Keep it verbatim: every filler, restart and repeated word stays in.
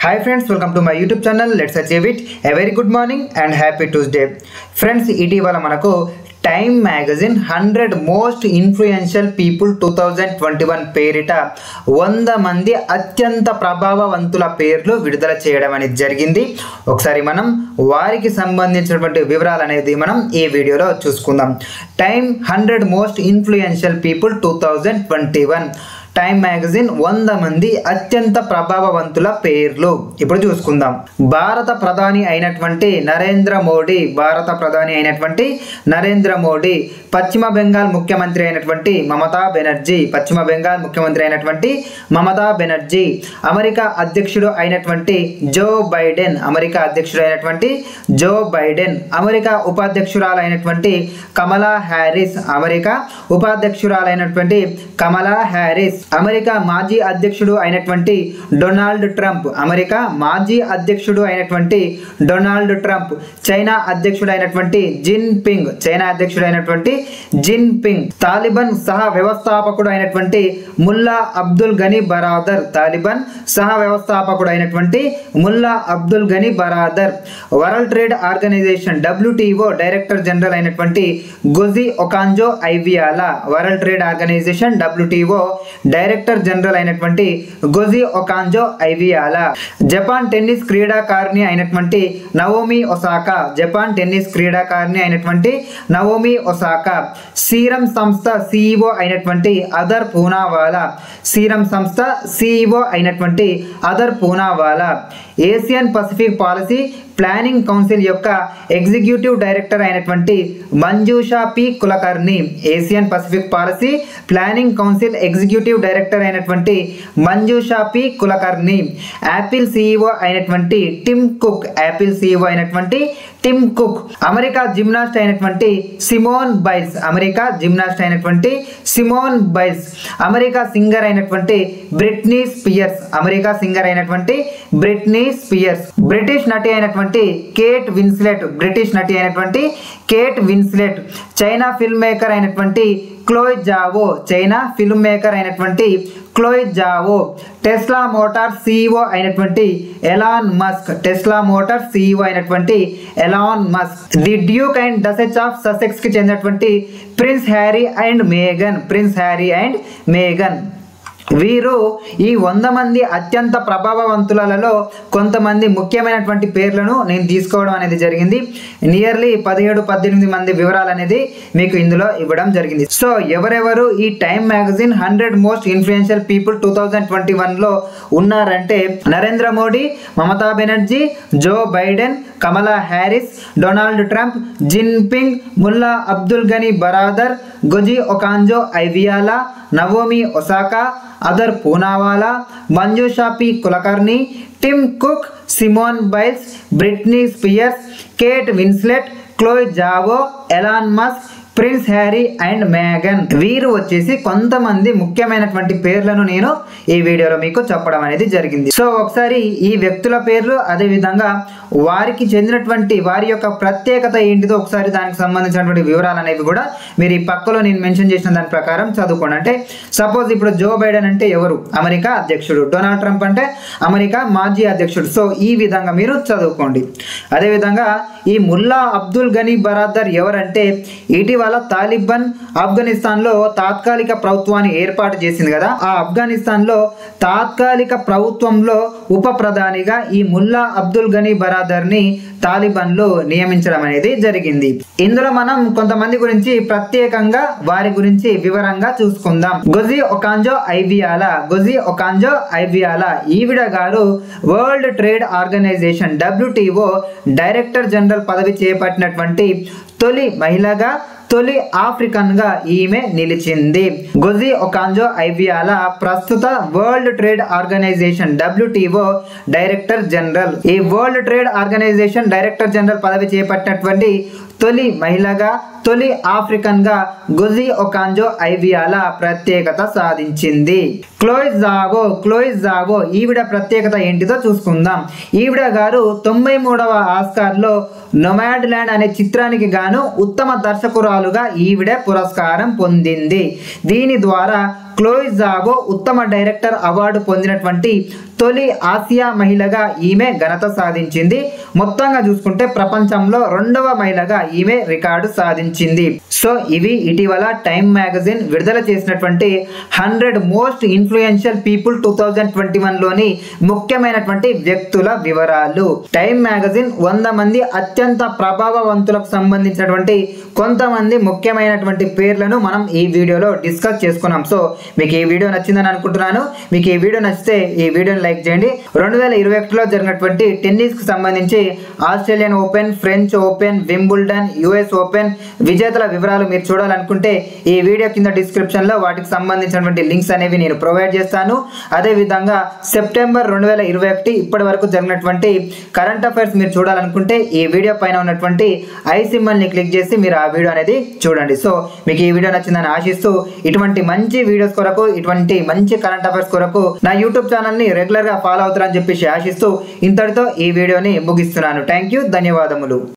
Hi friends, welcome to my YouTube channel. Let's achieve it. A very good morning and happy Tuesday. Friends, ఇటీవల మనకు Time magazine hundred most influential people two thousand twenty one పేరిట వంద మంది అత్యంత ప్రభావవంతుల పేర్లు విడుదల చేయడం అనేది జరిగింది. ఒకసారి మనం వారికి సంబంధించినటువంటి వివరాలు అనేది మనం ఈ వీడియోలో చూసుకుందాం. Time hundred most influential people two thousand twenty one Time magazine వంద మంది అత్యంత ప్రభావవంతుల పేర్లు ఇప్పుడు చూసుకుందాం. భారత ప్రధాని అయినటువంటి నరేంద్ర మోడీ భారత ప్రధాని అయినటువంటి నరేంద్ర మోడీ పశ్చిమ బెంగాల్ ముఖ్యమంత్రి అయినటువంటి మమతా బెనర్జీ పశ్చిమ బెంగాల్ ముఖ్యమంత్రి అయినటువంటి మమతా బెనర్జీ అమెరికా అధ్యక్షుడు అయినటువంటి జో బైడెన్ అమెరికా అధ్యక్షుడు అయినటువంటి జో బైడెన్ అమెరికా ఉపాధ్యక్షురాలైనటువంటి కమలా హ్యారిస్ అమెరికా ఉపాధ్యక్షురాలైనటువంటి కమలా హ్యారిస్ అమెరికా మాజీ అధ్యక్షుడు అయినటువంటి డొనాల్డ్ ట్రంప్ అమెరికా మాజీ అధ్యక్షుడు అయినటువంటి డొనాల్డ్ ట్రంప్ చైనా అధ్యక్షుడు అయినటువంటి జిన్ పింగ్ చైనా అధ్యక్షుడు అయినటువంటి జిన్ పింగ్ తాలిబాన్ సహ వ్యవస్థాపకుడు అయినటువంటి ముల్లా అబ్దుల్ గనీ బరాదర్ తాలిబాన్ సహ వ్యవస్థాపకుడు అయినటువంటి ముల్లా అబ్దుల్ గనీ Baradar World trade organisation WTO director general అయినటువంటి Ngozi Okonjo Iweala World trade organisation WTO director general అయినటువంటి గొజీ ఒకాంజో ఐవియాలా జపాన్ టెన్నిస్ క్రీడాకారిణి అయినటువంటి నవోమి ఒసాకా జపాన్ టెన్నిస్ క్రీడాకారిణి అయినటువంటి నవోమి ఒసాకా సీరం సంస్థ సిఇఓ అయినటువంటి అదర్ పూనావాలా సీరం సంస్థ సిఇఓ అయినటువంటి Adar Poonawalla Asian Pacific policy planning council యొక్క ఎగ్జిక్యూటివ్ డైరెక్టర్ అయినటువంటి Manjusha P Kulkarni Asian Pacific policy planning council executive director అయినటువంటి Manjusha P Kulkarni Apple CEO అయినటువంటి టిమ్ కుక్ యాపిల్ సిఇఓ అయినటువంటి టిమ్ కుక్ అమెరికా జిమ్నాస్ట్ అయినటువంటి సిమోన్ బైల్స్ అమెరికా జిమ్నాస్ట్ అయినటువంటి Simone Biles America singer అయినటువంటి Britney Spears America singer అయినటువంటి Britney spheres British నటి అయినటువంటి Kate Winslet British నటి అయినటువంటి Kate Winslet China film maker అయినటువంటి క్లోయ్ జావో చైనా ఫిల్మ్ మేకర్ అయినటువంటి క్లోయ్ జావో టెస్లా మోటార్స్ సిఇఓ అయినటువంటి Elon Musk Tesla Motors CEO అయినటువంటి Elon Musk the Duke and duchess of Sussex కి చెందినటువంటి prince Harry and Megan prince Harry and మేగన్ వీరు ఈ వంద మంది అత్యంత ప్రభావవంతులలో కొంతమంది ముఖ్యమైనటువంటి పేర్లను నేను తీసుకోవడం అనేది జరిగింది. నియర్లీ పదిహేడు పద్దెనిమిది మంది వివరాలు అనేది మీకు ఇందులో ఇవ్వడం జరిగింది. సో ఎవరెవరు ఈ time magazine hundred most influential people two thousand twenty వన్లో ఉన్నారంటే Narendra Modi, Mamata Banerjee, Joe Biden, Kamala Harris, Donald Trump, Jinping, Mullah Abdul గనీ Baradar, Ngozi Okonjo Iweala, Naomi Osaka, Adar Poonawalla, Manjusha P Kulkarni, Tim Cook, Simone Biles, Britney Spears, Kate Winslet, Chloe Zhao, Elon Musk, prince Harry and మేగన్ వీరు వచ్చేసి కొంతమంది ముఖ్యమైనటువంటి పేర్లను నేను ఈ వీడియోలో మీకు చెప్పడం అనేది జరిగింది. సో ఒకసారి ఈ వ్యక్తుల పేర్లు అదే విధంగా వారికి చెందినటువంటి వారి యొక్క ప్రత్యేకత ఏంటిదో ఒకసారి దానికి సంబంధించినటువంటి వివరాలు అనేవి కూడా మీరు ఈ పక్కలో నేను మెన్షన్ చేసిన దాని ప్రకారం చదువుకోండి. అంటే సపోజ్ ఇప్పుడు జో బైడెన్ అంటే ఎవరు? అమెరికా అధ్యక్షుడు. డొనాల్డ్ ట్రంప్ అంటే అమెరికా మాజీ అధ్యక్షుడు. సో ఈ విధంగా మీరు చదువుకోండి. అదేవిధంగా ఈ ముల్లా అబ్దుల్ గనీ బరాదర్ ఎవరంటే ఇటీవల తాలిబాన్ ఆఫ్ఘనిస్తాన్లో తాత్కాలిక ప్రభుత్వాన్ని ఏర్పాటు చేసింది కదా, ఆ ఆఫ్ఘనిస్తాన్లో తాత్కాలిక ప్రభుత్వంలో ఉప ప్రధానిగా ఈ ముల్లా అబ్దుల్ గనీ బరాదర్ని తాలిబాన్లో నియమించడం అనేది జరిగింది. ఇందులో మనం కొంతమంది గురించి ప్రత్యేకంగా వారి గురించి వివరంగా చూసుకుందాం. గొజీ ఒకాంజో ఐవియాలా గొజీ ఒకాంజో ఐవియాలా ఈవిడ గారు world trade organisation WTO director general పదవి చేపట్టినటువంటి తొలి మహిళగా తొలి ఆఫ్రికన్ గా ఈమె నిలిచింది. గొజీ ఒకాంజో ఐవియాలా ప్రస్తుత world trade organisation WTO director general. ఈ world trade organization director general పదవి చేపట్టినటువంటి తొలి మహిళగా తొలి ఆఫ్రికన్ గా గొజీ ఒకాంజో ఐవియాలా ప్రత్యేకత సాధించింది. క్లోయ్ జావో క్లోయ్ జావో ఈవిడ ప్రత్యేకత ఏంటిదో చూసుకుందాం. ఈవిడ గారు తొంభై మూడవ ఆస్కార్లో నొమాడ్ ల్యాండ్ అనే చిత్రానికి గాను ఉత్తమ దర్శకురాలుగా ఈవిడ పురస్కారం పొందింది. దీని ద్వారా క్లోయ్ జావో ఉత్తమ డైరెక్టర్ అవార్డు పొందినటువంటి తొలి ఆసియా మహిళగా ఈమె ఘనత సాధించింది. మొత్తంగా చూసుకుంటే ప్రపంచంలో రెండవ మహిళగా ఈమె రికార్డు సాధించింది. సో ఇవి ఇటీవల టైమ్ మ్యాగజైన్ విడుదల చేసినటువంటి hundred most influential people two thousand twenty one లోని ముఖ్యమైనటువంటి వ్యక్తుల వివరాలు. టైమ్ మ్యాగజైన్ వంద మంది అత్యంత ప్రభావవంతులకు సంబంధించినటువంటి కొంతమంది ముఖ్యమైనటువంటి పేర్లను మనం ఈ వీడియోలో డిస్కస్ చేసుకున్నాం. సో మీకు ఈ వీడియో నచ్చిందని అనుకుంటున్నాను. మీకు ఈ వీడియో నచ్చితే ఈ వీడియోని లైక్ చేయండి. రెండు వేల ఇరవై ఒకటిలో జరిగినటువంటి టెన్నిస్ కి సంబంధించి Australian open, French open, Wimbledon, US open విజేతల వివరాలు మీరు చూడాలనుకుంటే ఈ వీడియో కింద డిస్క్రిప్షన్ లో వాటికి సంబంధించినటువంటి లింక్స్ అనేవి నేను ప్రొవైడ్ చేస్తాను. అదే విధంగా సెప్టెంబర్ రెండు వేల ఇరవై ఒకటి ఇప్పటి వరకు జరిగినటువంటి కరెంట్ అఫైర్స్ మీరు చూడాలనుకుంటే ఈ వీడియో పైన ఉన్నటువంటి ఐ సింబల్ ని క్లిక్ చేసి మీరు ఆ వీడియో అనేది చూడండి. సో మీకు ఈ వీడియో నచ్చిందని ఆశిస్తూ ఇటువంటి మంచి వీడియోస్ కొరకు, ఇటువంటి మంచి కరెంట్ అఫైర్స్ కొరకు నా యూట్యూబ్ ఛానల్ ని రెగ్యులర్ గా ఫాలో అవుతారని చెప్పేసి ఆశిస్తూ ఇంతటితో ఈ వీడియోని ముగిస్తున్నాను. థ్యాంక్ యూ, ధన్యవాదములు.